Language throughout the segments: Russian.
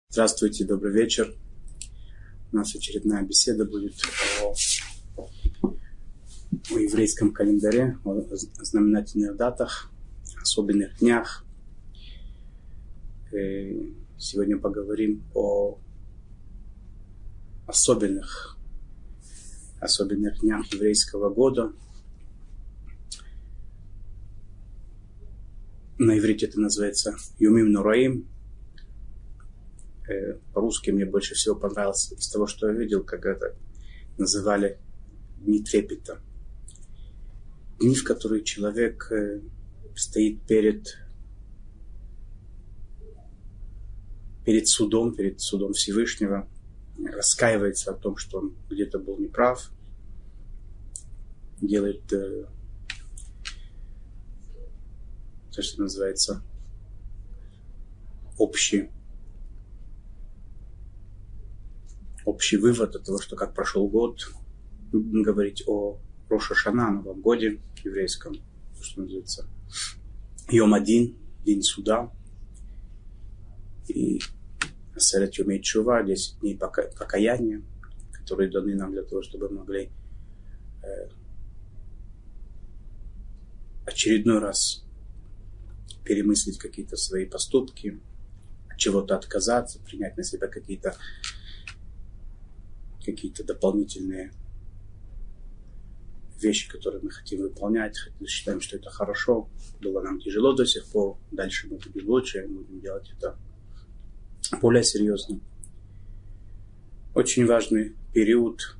Здравствуйте, добрый вечер. У нас очередная беседа будет о еврейском календаре, о знаменательных датах, особенных днях. Сегодня поговорим о особенных днях еврейского года. На иврите это называется Юмим Нураим. По-русски мне больше всего понравилось из того, что я видел, как это называли дни трепета. Дни, в которые человек стоит перед судом Всевышнего, раскаивается о том, что он где-то был неправ, делает то, что называется общий вывод от того, что как прошел год. Мы будем говорить о Рош ха-Шана, Новом годе еврейском, то, что называется Йом-1, день суда, и Асерет Йомей Тшува, 10 дней покаяния, которые даны нам для того, чтобы мы могли очередной раз перемыслить какие-то свои поступки, от чего-то отказаться, принять на себя какие-то дополнительные вещи, которые мы хотим выполнять, считаем, что это хорошо, было нам тяжело до сих пор, дальше мы будем лучше, мы будем делать это более серьезно. Очень важный период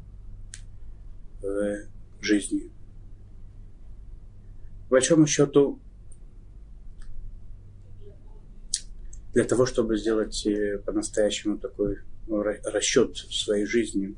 в жизни. По большому счету, для того, чтобы сделать по-настоящему такой расчет своей жизни,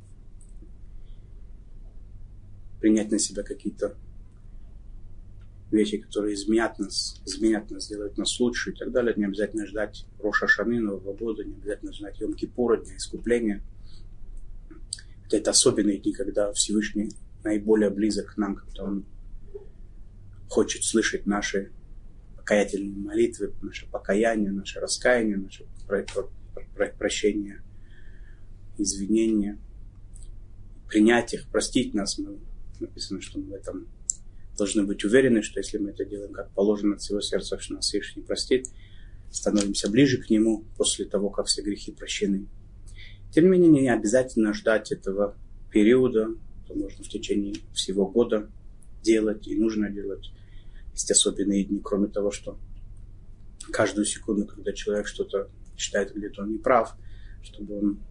принять на себя какие-то вещи, которые изменят нас, сделают нас лучше и так далее. Не обязательно ждать Рош ха-Шаны, Нового года, не обязательно ждать Йом-Кипура, Дня Искупления. Это особенные дни, когда Всевышний наиболее близок к нам, когда Он хочет слышать наши покаятельные молитвы, наше покаяние, наше раскаяние, наше прощение, извинения, принять их, простить нас. Написано, что мы в этом должны быть уверены, что если мы это делаем как положено от всего сердца, что нас Всевышний простит, становимся ближе к Нему после того, как все грехи прощены. Тем не менее, не обязательно ждать этого периода, то можно в течение всего года делать и нужно делать. Есть особенные дни, кроме того, что каждую секунду, когда человек что-то считает, где-то он не прав, чтобы он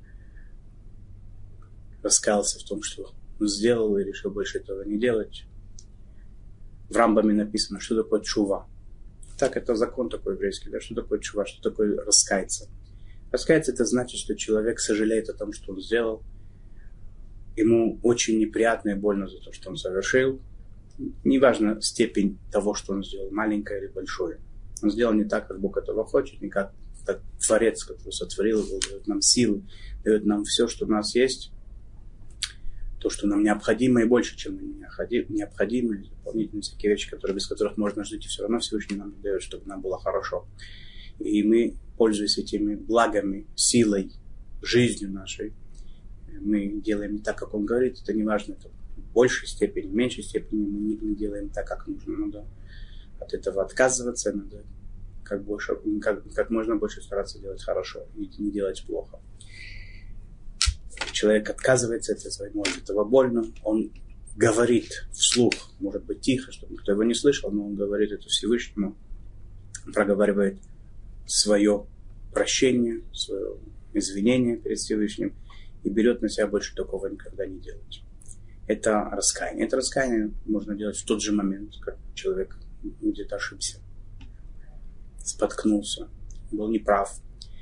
раскаялся в том, что он сделал и решил больше этого не делать. В Рамбаме написано, что такое тшува. Так, это закон такой еврейский, да? Что такое тшува, что такое раскаяться. Раскаяться — это значит, что человек сожалеет о том, что он сделал. Ему очень неприятно и больно за то, что он совершил. Неважно степень того, что он сделал, маленькое или большое. Он сделал не так, как Бог этого хочет, не как Творец, который сотворил его, дает нам силы, дает нам все, что у нас есть. То, что нам необходимо, и больше, чем необходимо, и дополнительные всякие вещи, без которых можно жить, и все равно Всевышний нам дает, чтобы нам было хорошо. И мы, пользуясь этими благами, силой, жизнью нашей, мы делаем не так, как Он говорит. Это не важно, это в большей степени, в меньшей степени мы не делаем так, как нужно. Надо от этого отказываться, надо как можно больше стараться делать хорошо и не делать плохо. Человек отказывается от этого, ему от этого больно, он говорит вслух, может быть тихо, чтобы никто его не слышал, но он говорит это Всевышнему, проговаривает свое прощение, свое извинение перед Всевышним и берет на себя больше такого никогда не делать. Это раскаяние. Это раскаяние можно делать в тот же момент, как человек где-то ошибся, споткнулся, был неправ.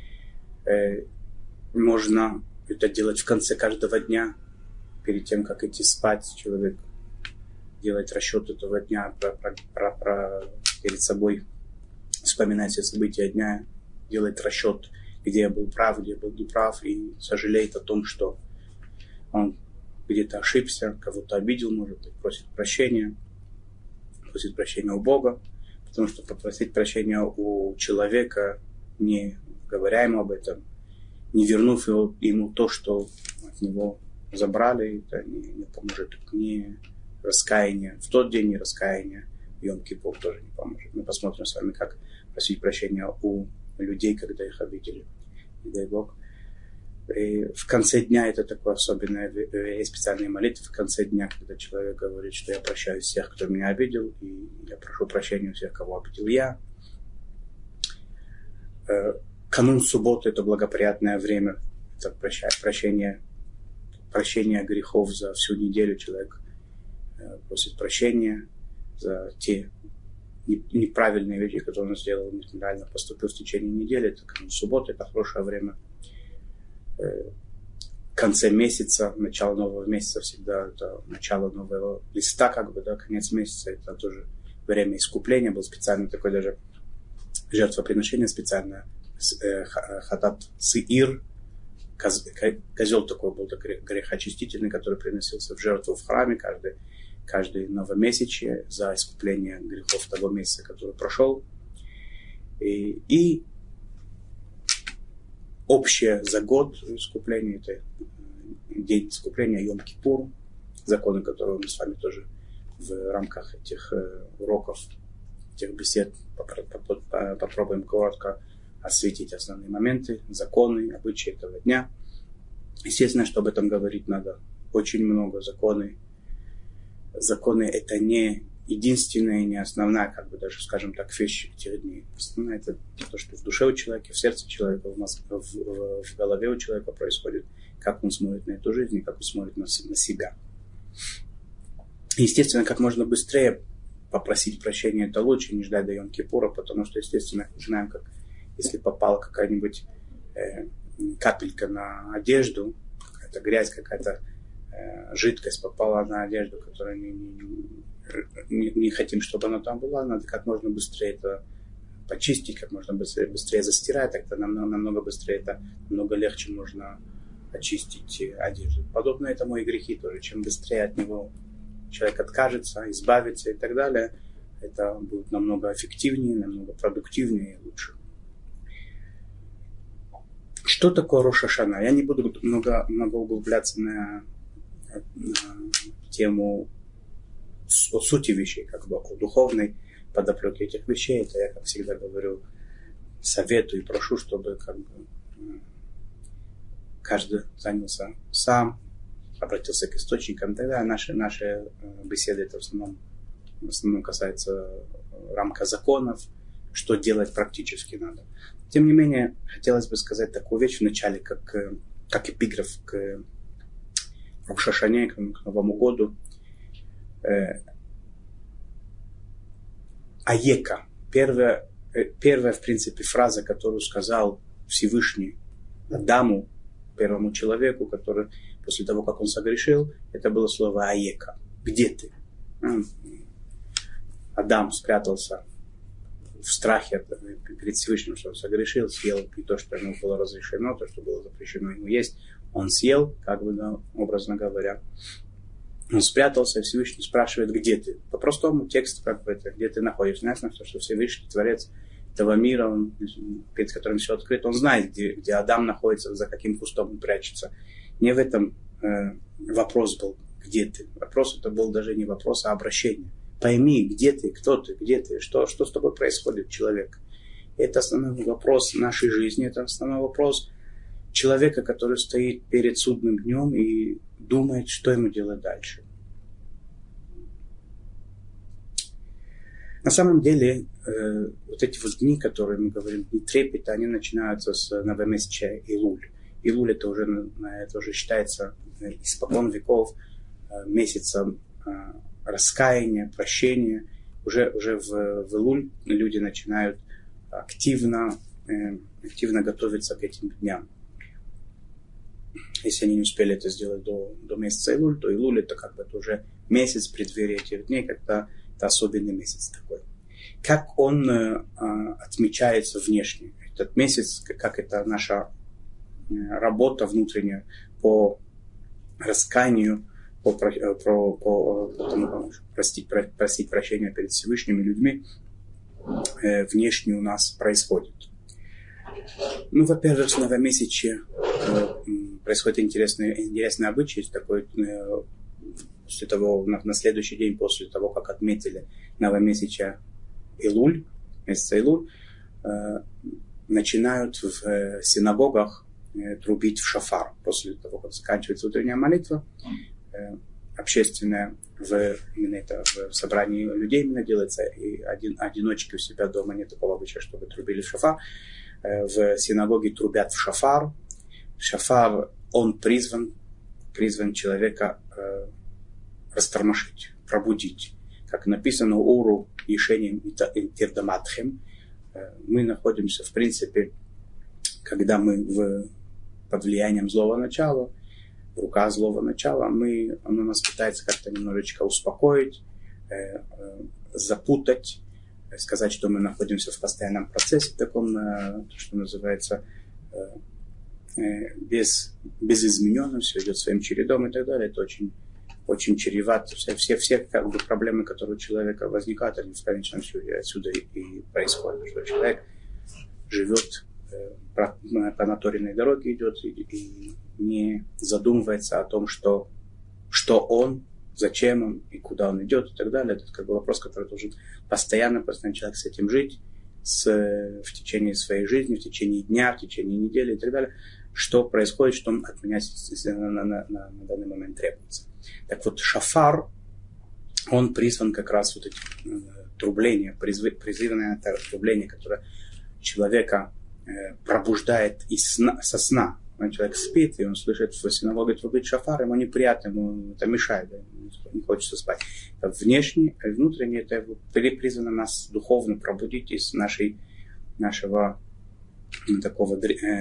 Можно это делать в конце каждого дня, перед тем, как идти спать, человек делает расчет этого дня, перед собой вспоминает все события дня, делает расчет, где я был прав, где я был неправ, и сожалеет о том, что он где-то ошибся, кого-то обидел, может быть, просит прощения у Бога, потому что попросить прощения у человека, не говоря ему об этом, не вернув ему то, что от него забрали, это не поможет ни раскаяние в тот день, ни раскаяние в Йом-Кипур тоже не поможет. Мы посмотрим с вами, как просить прощения у людей, когда их обидели. Не дай Бог. И в конце дня это такое особенное, есть специальные молитвы в конце дня, когда человек говорит, что я прощаю всех, кто меня обидел, и я прошу прощения у всех, кого обидел я. Канун субботы – это благоприятное время, это прощение грехов за всю неделю. Человек просит прощения за те неправильные вещи, которые он сделал, неправильно поступил в течение недели. Это канун субботы, это хорошее время. В конце месяца, начало нового месяца всегда это начало нового листа, конец месяца, это тоже время искупления, был специальный такой даже жертвоприношение специальное, хатат сеир, козел такой был грехочистительный, который приносился в жертву в храме каждый новомесячье за искупление грехов того месяца, который прошел. И общее за год искупление, это день искупления Йом-Кипур, законы, которые мы с вами тоже в рамках этих уроков, этих бесед попробуем коротко осветить основные моменты, законы, обычаи этого дня. Естественно, что об этом говорить надо очень много. Законы это не единственная и не основная, даже, скажем так, вещь этих дней. Основная это то, что в душе у человека, в сердце человека, в голове у человека происходит, как он смотрит на эту жизнь и как он смотрит на себя. Естественно, как можно быстрее попросить прощения, это лучше, не ждать до Йом-Кипура, потому что, естественно, мы знаем, как если попала какая-нибудь капелька на одежду, какая-то грязь, какая-то жидкость попала на одежду, которую не хотим, чтобы она там была, надо как можно быстрее это почистить, как можно быстрее застирать, тогда намного быстрее, намного легче можно очистить одежду. Подобно этому и грехи тоже. Чем быстрее от него человек откажется, избавится и так далее, это будет намного эффективнее, намного продуктивнее и лучше. Что такое Рош ха-Шана? Я не буду много углубляться на тему о сути вещей, о духовной подоплеке этих вещей. Это я, как всегда говорю, советую и прошу, чтобы каждый занялся сам, обратился к источникам. Тогда наши беседы это в основном касается рамка законов, что делать практически надо. Тем не менее, хотелось бы сказать такую вещь в начале, как эпиграф к Рош ха-Шане, к Новому году. Аека. Первая, в принципе, фраза, которую сказал Всевышний Адаму, первому человеку, который после того, как он согрешил, это было слово Аека. Где ты? Адам спрятался в страхе перед Всевышним, что он согрешил, съел не то, что ему было разрешено, то, что было запрещено ему есть. Он съел, образно говоря. Он спрятался, и Всевышний спрашивает, где ты? По простому тексту, где ты находишься. Ясно, что Всевышний Творец этого мира, он, перед которым все открыто, он знает, где Адам находится, за каким кустом он прячется. Не в этом вопрос был, где ты. Вопрос это был даже не вопрос, а обращение. Пойми, где ты, кто ты, где ты, что с тобой происходит, человек. Это основной вопрос нашей жизни, это основной вопрос человека, который стоит перед судным днем и думает, что ему делать дальше. На самом деле, вот эти вот дни, которые мы говорим, дни трепета, они начинаются с новомесяча Илуль. Илуль это уже считается испокон веков месяцем раскаяния, прощения. Уже в Илуль люди начинают активно готовиться к этим дням. Если они не успели это сделать до месяца Илуль, то Илуль это это уже месяц преддверия этих дней, это особенный месяц такой. Как он отмечается внешне? Этот месяц, как это наша работа внутренняя по раскаянию, просить прощения перед Всевышними людьми, внешне у нас происходит. Во-первых, с новомесячья происходит интересный обычай, такой, после того, на следующий день после того, как отметили новомесяча Илуль, месяца Илуль, начинают в синагогах трубить в шафар. После того, как заканчивается утренняя молитва, общественная, именно это в собрании людей именно делается, и одиночки у себя дома нет такого обычая, чтобы трубили в шафар. В синагоге трубят в шафар. Шафар, он призван человека растормошить, пробудить. Как написано «Уру Ешеним Тирдаматхем». Мы находимся, в принципе, когда мы под влиянием злого начала, рука злого начала, оно нас пытается как-то немножечко успокоить, запутать, сказать, что мы находимся в постоянном процессе, таком, что называется, безизмененном, все идет своим чередом и так далее. Это очень, очень чревато. Все как бы, проблемы, которые у человека возникают, они в конечном счете отсюда и происходят. Что человек живет по наторенной дороге, идет и не задумывается о том, что он, зачем он и куда он идет и так далее. Это как бы вопрос, который должен постоянно человек с этим жить в течение своей жизни, в течение дня, в течение недели и так далее. Что происходит, что от меня на данный момент требуется. Так вот, шафар, он призван как раз вот эти трубления, призывное трубление, которое человека пробуждает со сна. Человек спит, и он слышит в синагоге трубить шафар, ему неприятно, ему это мешает, не хочется спать. Внешне, внутренне это призвано нас духовно пробудить из нашего такого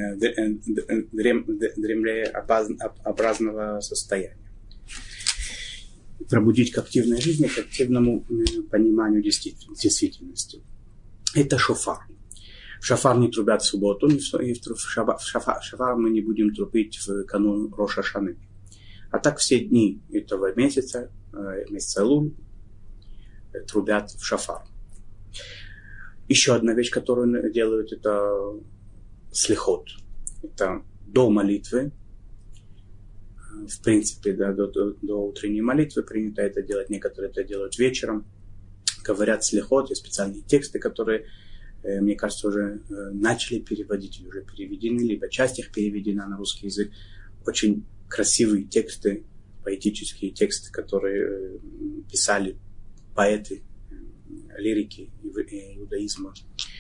дремлеобразного состояния. Пробудить к активной жизни, к активному пониманию действительности. Это шофар. В шафар не трубят в субботу, и в шафар мы не будем трубить в канун Рош ха-Шаны. А так все дни этого месяца Элуль, трубят в шафар. Еще одна вещь, которую делают, это слихот. Это до молитвы. В принципе, да, до утренней молитвы принято это делать. Некоторые это делают вечером. Говорят слихот. Есть специальные тексты, которые, мне кажется, уже начали переводить, или уже переведены, либо часть их переведена на русский язык. Очень красивые тексты, поэтические тексты, которые писали поэты, лирики иудаизма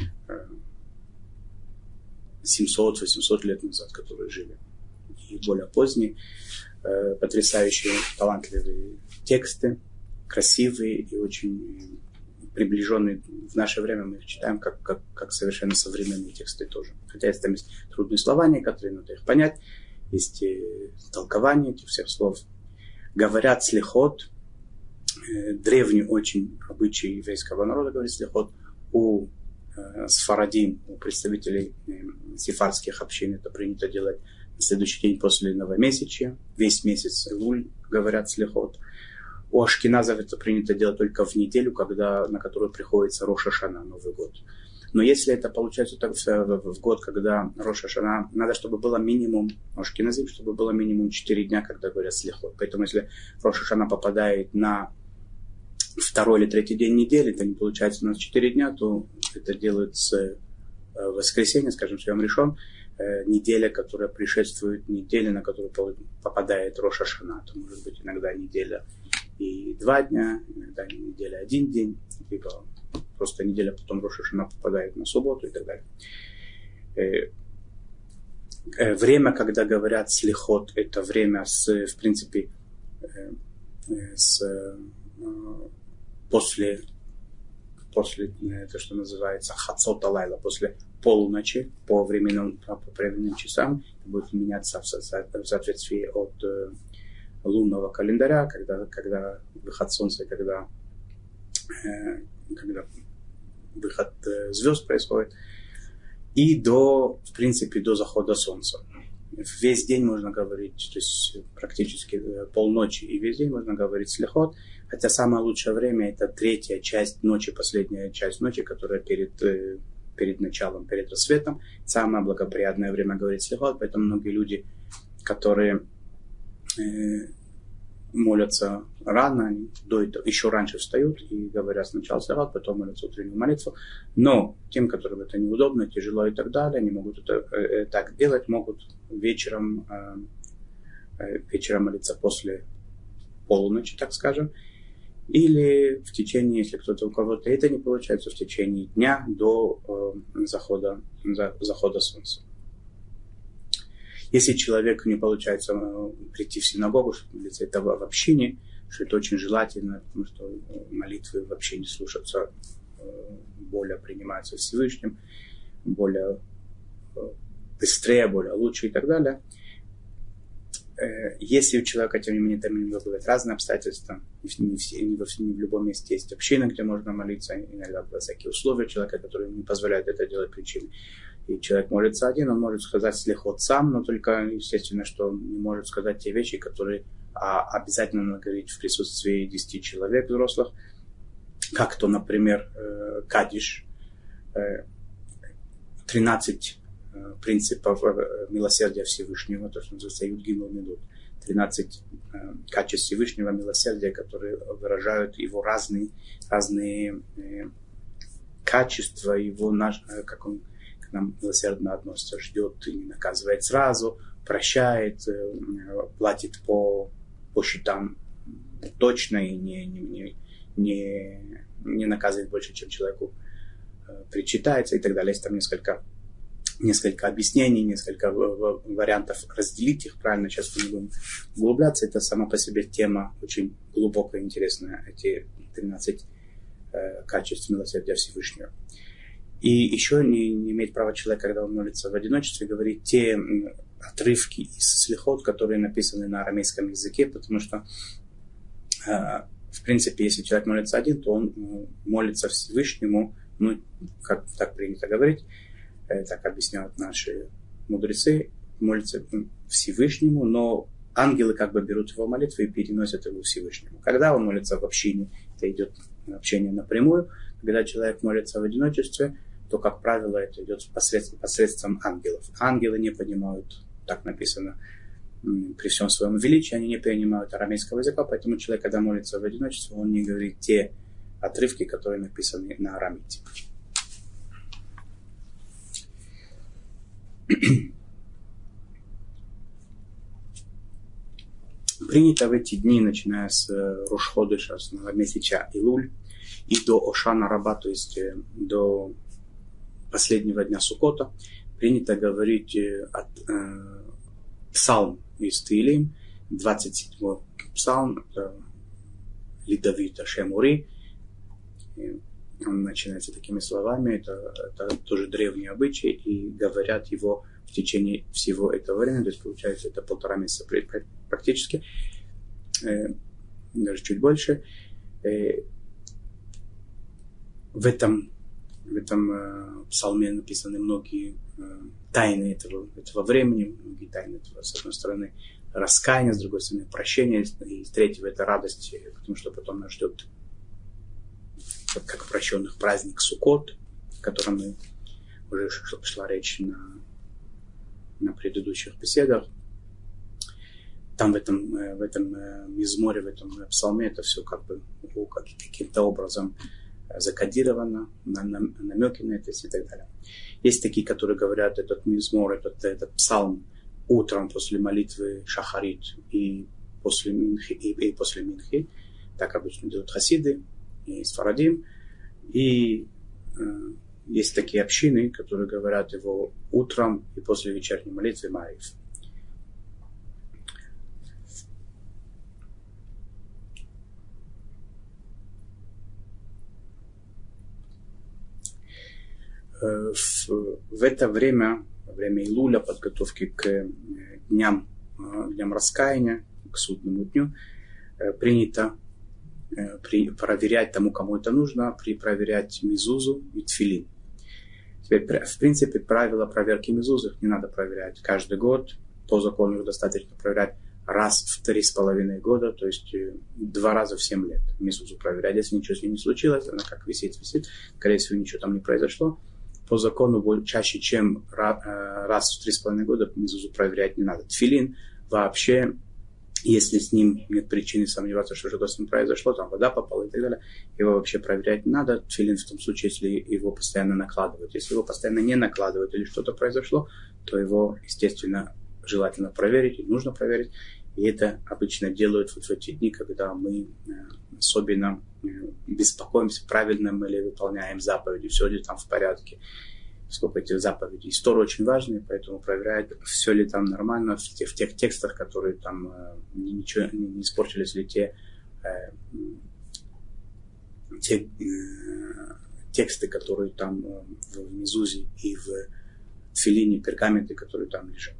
700-800 лет назад, которые жили. И более поздние, потрясающие, талантливые тексты, красивые и очень приближенные в наше время. Мы их читаем как совершенно современные тексты тоже. Хотя там есть трудные слова некоторые, надо их понять. Есть толкование этих всех слов. Говорят слихот. Древний очень обычай еврейского народа, говорит слихот. У сфарадим, у представителей сефардских общин это принято делать на следующий день после новомесячья. Весь месяц Элуль говорят слихот. У ашкеназов это принято делать только в неделю, на которую приходится Рош ха-Шана, Новый год. Но если это получается так в год, когда Рош ха-Шана, надо, чтобы было минимум, у ашкеназим, чтобы было минимум 4 дня, когда говорят слихот. Поэтому если Рош ха-Шана попадает на второй или третий день недели, то не получается у нас 4 дня, то это делают с воскресенья, скажем, с Йом Ришон, неделя, которая предшествует неделе, на которую попадает Рош ха-Шана. То может быть иногда неделя и 2 дня, иногда неделя 1 день, либо просто неделя потом Рош ха-Шана попадает на субботу и так далее. Время, когда говорят слихот, это время в принципе, после это, что называется хацот алайла, после полуночи по временным часам, будет меняться в соответствии от лунного календаря, когда выход солнца, когда выход звезд происходит, и в принципе, до захода солнца. Весь день можно говорить, то есть практически полночи и весь день можно говорить слихот, хотя самое лучшее время это третья часть ночи, последняя часть ночи, которая перед перед началом, перед рассветом. Самое благоприятное время говорить слихот, поэтому многие люди, которые молятся рано, они еще раньше встают и говорят сначала слихот, потом молятся утреннюю молитву. Но тем, которым это неудобно, тяжело и так далее, они могут это так делать, могут вечером молиться после полуночи, так скажем, или в течение, если у кого-то это не получается, в течение дня до захода солнца. Если человеку не получается прийти в синагогу, чтобы молиться, это в общине, что это очень желательно, потому что молитвы в общине слушаются, более принимаются Всевышним, более быстрее, более лучше и так далее. Если у человека, тем не менее, там бывают разные обстоятельства, не в любом месте есть община, где можно молиться, иногда бывают всякие условия человека, которые не позволяют это делать причиной. И человек молится один, он может сказать слихот сам, но только, естественно, что он не может сказать те вещи, которые обязательно надо говорить в присутствии 10 человек взрослых, как то, например, кадиш, 13 принципов милосердия Всевышнего, то, что называется Юд-Гимел Медот, 13 качеств Всевышнего милосердия, которые выражают его разные качества, его, как он к нам милосердно относится, ждет и не наказывает сразу, прощает, платит по счетам точно и не наказывает больше, чем человеку причитается и так далее. Есть там несколько объяснений, несколько вариантов разделить их правильно. Сейчас мы не будем углубляться. Это сама по себе тема очень глубокая и интересная. Эти 13 качеств милосердия Всевышнего. И еще не имеет права человек, когда он молится в одиночестве, говорить те отрывки из слихот, которые написаны на арамейском языке, потому что, в принципе, если человек молится один, то он молится Всевышнему, как так принято говорить, так объясняют наши мудрецы, молятся Всевышнему, но ангелы как бы берут его молитву и переносят его Всевышнему. Когда он молится в общине, это идет общение напрямую. Когда человек молится в одиночестве, то, как правило, это идет посредством ангелов. Ангелы не понимают, так написано, при всем своем величии, они не понимают арамейского языка, поэтому человек, когда молится в одиночестве, он не говорит те отрывки, которые написаны на арамите. Принято в эти дни, начиная с Рош-ходыша, с месяца Илуль, и до Ошана Раба, то есть до последнего дня Суккота, принято говорить псалм из Теилим, 27-й псалм, Лидавит Ашем Ури. Он начинается такими словами, это тоже древний обычай, и говорят его в течение всего этого времени, то есть получается это 1,5 месяца практически, даже чуть больше. В этом псалме написаны многие тайны этого времени, многие тайны этого, с одной стороны, раскаяния, с другой стороны, прощения, и с третьего это радость, потому что потом нас ждет, как прощенных, праздник Суккот, о котором мы уже шла речь на предыдущих беседах. Там в этом мизморе, в этом псалме это все как бы каким-то образом закодировано, намеки на это и так далее. Есть такие, которые говорят, этот мизмор, этот псалм утром после молитвы Шахарит и после Минхи. Так обычно делают хасиды и сфарадим. И есть такие общины, которые говорят его утром и после вечерней молитвы Маариф. В это время Илуля, подготовки к дням раскаяния, к судному дню, принято проверять тому, кому это нужно, проверять мезузу и тфилин. Теперь, в принципе, правила проверки мезузы не надо проверять каждый год. По закону их достаточно проверять раз в 3,5 года, то есть 2 раза в 7 лет мезузу проверять. Если ничего с ней не случилось, она как висит, скорее всего, ничего там не произошло. по закону чаще, чем раз в 3,5 года мезузу проверять не надо. Тфилин вообще, если с ним нет причины сомневаться, что что-то с ним произошло, там вода попала и так далее, его вообще проверять не надо. Тфилин в том случае, если его постоянно накладывают. Если его постоянно не накладывают или что-то произошло, то его, естественно, желательно проверить, и нужно проверить. И это обычно делают вот в эти дни, когда мы особенно беспокоимся, правильно мы ли выполняем заповеди, все ли там в порядке, сколько этих заповедей. История очень важная, поэтому проверяют, все ли там нормально в тех текстах, которые там ничего не испортились ли те тексты, которые там в мезузе и в тфилине, пергаменты, которые там лежат.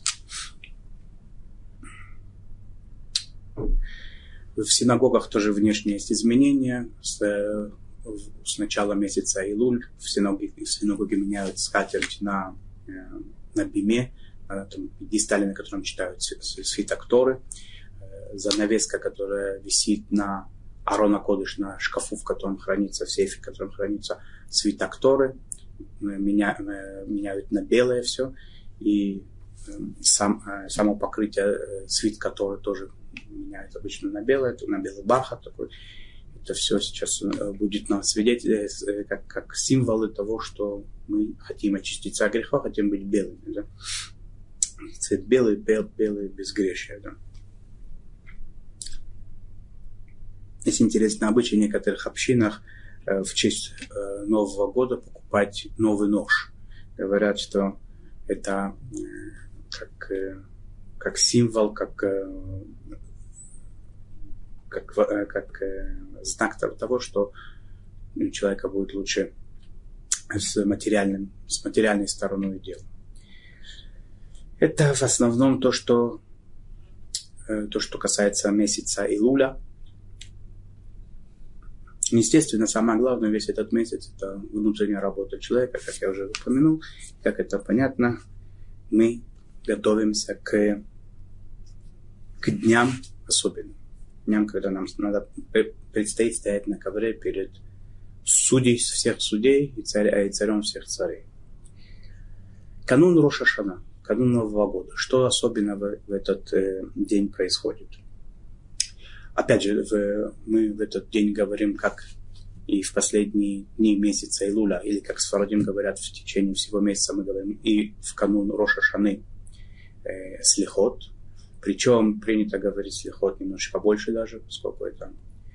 В синагогах тоже внешне есть изменения. С начала месяца Илуль в синагоге меняют скатерть на биме, на пьедестале, на котором читают свиток Торы. Занавеска, которая висит на Арона Кодыш, на шкафу, в котором хранится, в сейфе, в котором хранится свиток Торы, меняют на белое все. И само покрытие свитка Торы тоже меняют обычно на белый бархат такой. Это все сейчас будет нам свидетельствовать как символы того, что мы хотим очиститься от греха, хотим быть белыми. Да? Цвет белый, белый, безгрешие. Да? Есть интересный обычай в некоторых общинах в честь Нового года покупать новый нож. Говорят, что это как символ, как знак того, что у человека будет лучше с материальной стороной дела. Это в основном то, что касается месяца Илуля. Естественно, самое главное весь этот месяц – это внутренняя работа человека, как я уже упомянул. Как это понятно, мы готовимся к дням особенным. Дням, когда нам предстоит стоять на ковре перед судьей всех судей и царем всех царей. Канун Рош ха-Шана, канун Нового года. Что особенного в этот день происходит? Опять же, мы в этот день говорим, как и в последние дни месяца Илуля, или как сфарадим говорят, в течение всего месяца мы говорим и в канун Рош ха-Шаны слихот. Причем принято говорить слихот немножко побольше даже, поскольку это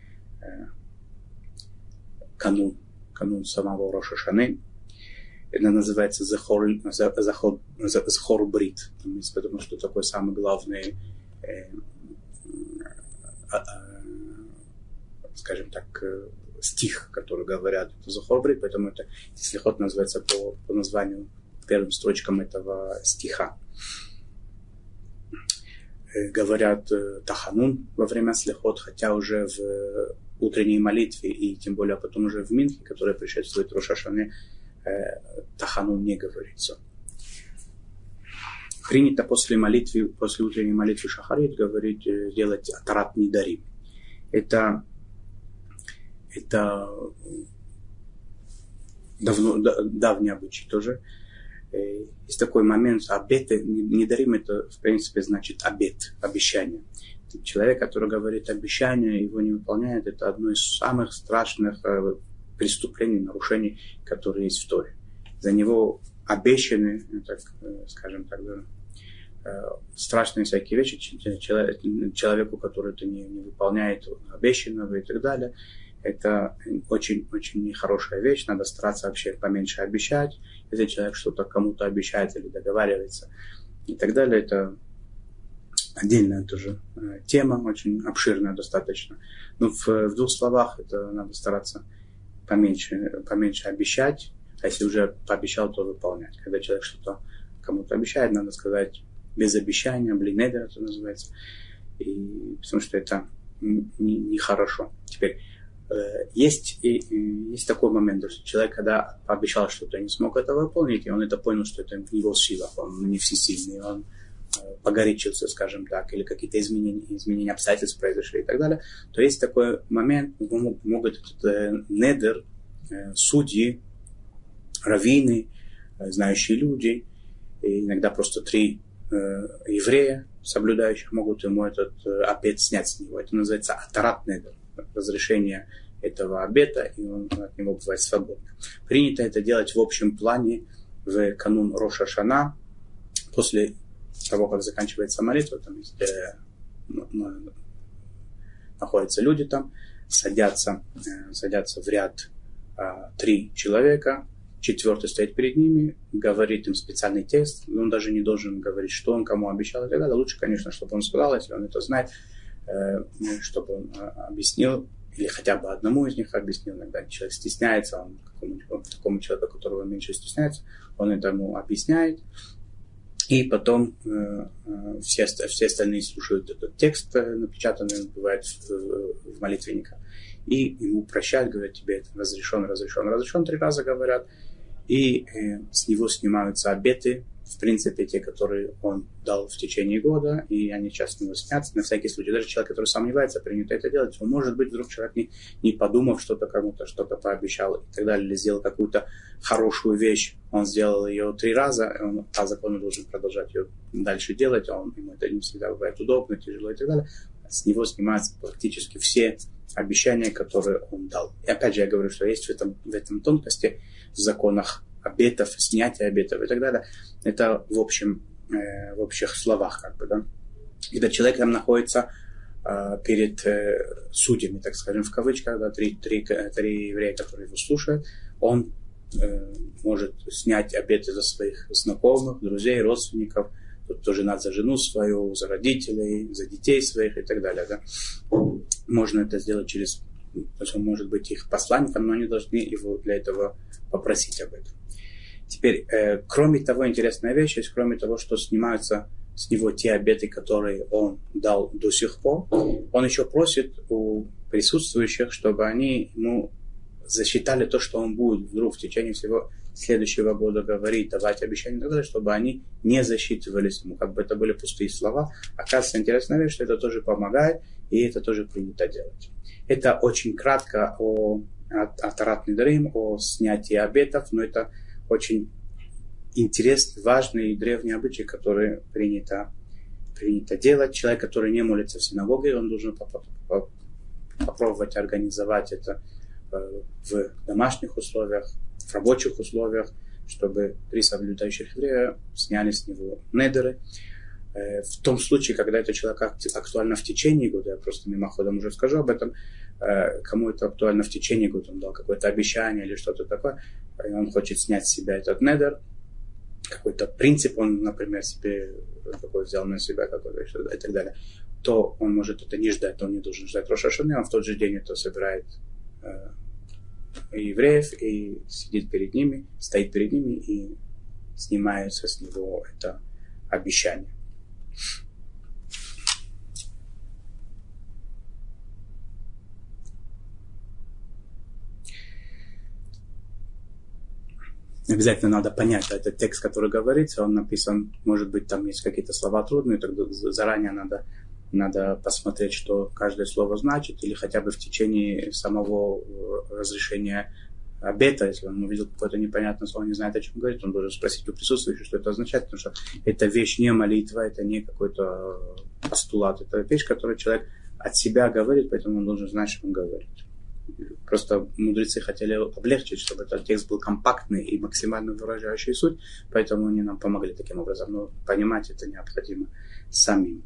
канун самого Рош ха-Шаны. Это называется Захор Брит, потому что такой самый главный, скажем так, стих, который говорят, это Захор Брит, поэтому это слихот называется по названию, первым строчкам этого стиха. Говорят Таханун во время слихот, хотя уже в утренней молитве и тем более потом уже в Минхе, которая предшествует Рош ха-Шане, Таханун не говорится. Принято после утренней молитвы Шахарит делать Атарат Нидарим. Это давний обычай тоже. Есть такой момент, обет, Нидарим, это в принципе значит обет, обещание. Человек, который говорит обещание, его не выполняет, это одно из самых страшных преступлений, нарушений, которые есть в Торе. За него обещаны, так, скажем так, страшные всякие вещи человеку, который это не выполняет обещанного и так далее. Это очень-очень нехорошая вещь. Надо стараться вообще поменьше обещать. Если человек что-то кому-то обещает или договаривается и так далее, это отдельная тоже тема, очень обширная достаточно. Но в двух словах это надо стараться поменьше обещать, а если уже пообещал, то выполнять. Когда человек что-то кому-то обещает, надо сказать без обещания, блинедер это называется, потому что это нехорошо. Теперь есть такой момент, что человек, когда пообещал что-то, не смог это выполнить, и он это понял, что это в его силах, он не всесильный, он погорячился, скажем так, или какие-то изменения обстоятельств произошли и так далее, то есть такой момент, могут этот недер судьи раввины, знающие люди, и иногда просто 3 еврея, соблюдающих, могут ему этот обет снять с него. Это называется атарат недер, разрешение этого обета, и он от него бывает свободен. Принято это делать в общем плане в канун Рош ха-Шана, после того, как заканчивается молитва, там находятся люди там, садятся в ряд 3 человека, 4-й стоит перед ними, говорит им специальный текст, он даже не должен говорить, что он кому обещал и так далее. Лучше, конечно, чтобы он сказал, если он это знает, чтобы он объяснил, или хотя бы одному из них объяснил. Иногда человек стесняется, он такому человеку, которого меньше стесняется, он этому объясняет. И потом все остальные слушают этот текст, напечатанный, он бывает в молитвенниках, и ему прощают, говорят, тебе это разрешен, 3 раза говорят, и с него снимаются обеты, в принципе, те, которые он дал в течение года, и они сейчас с него снятся, на всякий случай. Даже человек, который сомневается, принято это делать, он, может быть, вдруг человек, не подумав что-то кому-то, что-то пообещал и так далее, или сделал какую-то хорошую вещь, он сделал ее 3 раза, он по закону должен продолжать ее дальше делать, ему это не всегда бывает удобно, тяжело и так далее. С него снимаются практически все обещания, которые он дал. И опять же я говорю, что есть в этом тонкости, в законах обетов, снятия обетов и так далее. Это в общих словах, как бы, да. Когда человек там находится перед судьями, так скажем, в кавычках, да, 3 еврея, которые его слушают, он может снять обеты за своих знакомых, друзей, родственников, кто женат за жену свою, за родителей, за детей своих и так далее. Да. Можно это сделать через, он может быть их посланником, но они должны его для этого попросить об этом. Теперь, кроме того, интересная вещь есть, кроме того, что снимаются с него те обеты, которые он дал до сих пор, он еще просит у присутствующих, чтобы они ему засчитали то, что он будет вдруг в течение всего следующего года говорить, давать обещания и так далее, чтобы они не засчитывались ему, как бы это были пустые слова. Оказывается, интересная вещь, что это тоже помогает, и это тоже принято делать. Это очень кратко о атарат недарим, о снятии обетов, но это очень интересный, важный и древний обычай, который принято делать. Человек, который не молится в синагоге, он должен попробовать организовать это в домашних условиях, в рабочих условиях, чтобы 3 соблюдающих еврея сняли с него недеры. В том случае, когда это человек актуально в течение года, я просто мимоходом уже скажу об этом, кому это актуально в течение года, он дал какое-то обещание или что-то такое, и он хочет снять с себя этот недер, какой-то принцип он, например, себе какой взял на себя какой-то и так далее, то он может это не ждать, он не должен ждать Рош ха-Шана, он в тот же день это собирает евреев и стоит перед ними и снимается с него это обещание. Обязательно надо понять, этот текст, который говорится, он написан, может быть, там есть какие-то слова трудные, тогда заранее надо посмотреть, что каждое слово значит, или хотя бы в течение самого разрешения обета, если он увидел какое-то непонятное слово, не знает, о чем говорит, он должен спросить у присутствующих, что это означает, потому что эта вещь не молитва, это не какой-то постулат, это вещь, которую человек от себя говорит, поэтому он должен знать, что он говорит. Просто мудрецы хотели облегчить, чтобы этот текст был компактный и максимально выражающий суть, поэтому они нам помогли таким образом. Но понимать это необходимо самим.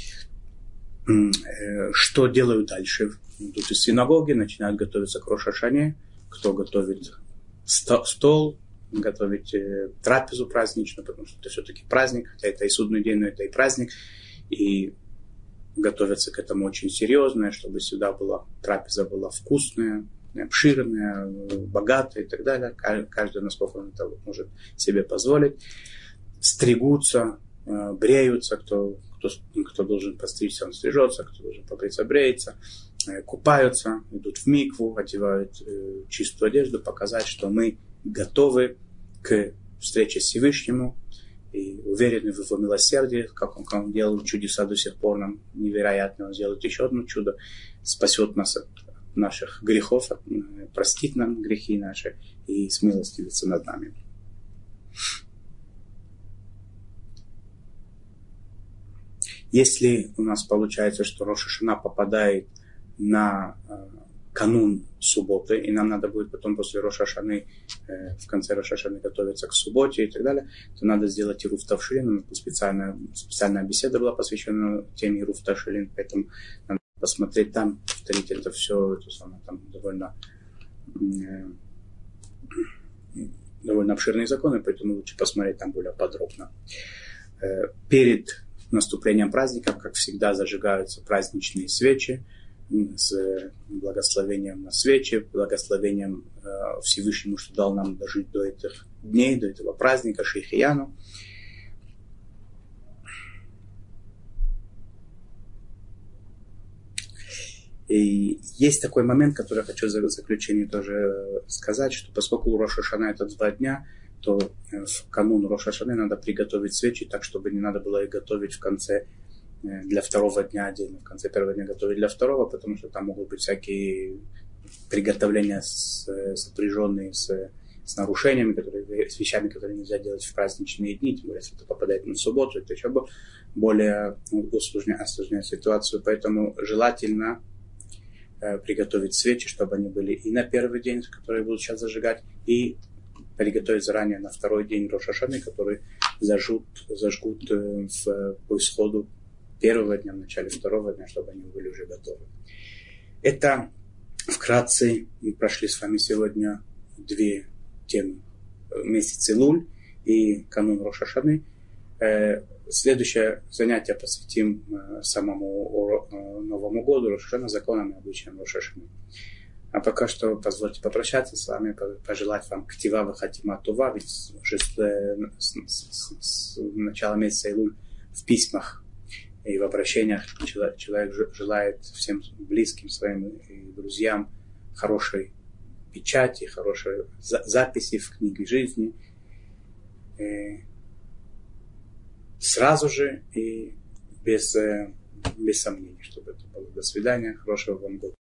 Что делают дальше? Идут из синагоги, начинают готовиться к Рош ха-Шане. Кто готовит стол, готовить трапезу праздничную, потому что это все-таки праздник, хотя это и судный день, но это и праздник. И готовятся к этому очень серьезно, чтобы сюда трапеза была вкусная, обширная, богатая и так далее. Каждый, насколько он это может себе позволить. Стригутся, бреются, кто должен постричься, он стрижется, кто должен побриться, бреется, купаются, идут в микву, одевают чистую одежду, показать, что мы готовы к встрече с Всевышним и уверены в его милосердии, как он делал чудеса до сих пор, нам невероятно, он сделает еще одно чудо, спасет нас от наших грехов, простит нам грехи наши и смилостивится над нами. Если у нас получается, что Рош ха-Шана попадает на канун субботы, и нам надо будет потом после Рош ха-Шаны, в конце Рош ха-Шаны готовиться к субботе и так далее, то надо сделать Ирув Тавшилин. Специальная беседа была посвящена теме Ирув Тавшилин, поэтому надо посмотреть там, повторить это все, там довольно обширные законы, поэтому лучше посмотреть там более подробно. Перед наступлением праздников, как всегда, зажигаются праздничные свечи с благословением на свечи, благословением Всевышнему, что дал нам дожить до этих дней, до этого праздника Шейхияну. И есть такой момент, который я хочу в заключение тоже сказать, что поскольку Рош ха-Шана это 2 дня, то в канун Рош ха-Шаны надо приготовить свечи так, чтобы не надо было их готовить в конце для 2-го дня отдельно, в конце 1-го дня готовить для 2-го, потому что там могут быть всякие приготовления, сопряженные с нарушениями, с вещами, которые нельзя делать в праздничные дни, тем более, если это попадает на субботу, это еще более осложняет ситуацию. Поэтому желательно приготовить свечи, чтобы они были и на 1-й день, которые будут сейчас зажигать, и приготовить заранее на 2-й день Рош ха-Шаны, которые зажгут по исходу 1-го дня, в начале 2-го дня, чтобы они были уже готовы. Это вкратце мы прошли с вами сегодня 2 темы. Месяц Илуль и канун Рош ха-Шаны. Следующее занятие посвятим самому Новому году, Рош ха-Шана, законам и обычаям Рош ха-Шаны. А пока что позвольте попрощаться с вами, пожелать вам ктива вахатима това, ведь уже с начала месяца Илуль в письмах и в обращениях человек желает всем близким своим и друзьям хорошей печати, хорошей записи в книге жизни. Сразу же и без сомнений, чтобы это было. До свидания, хорошего вам года.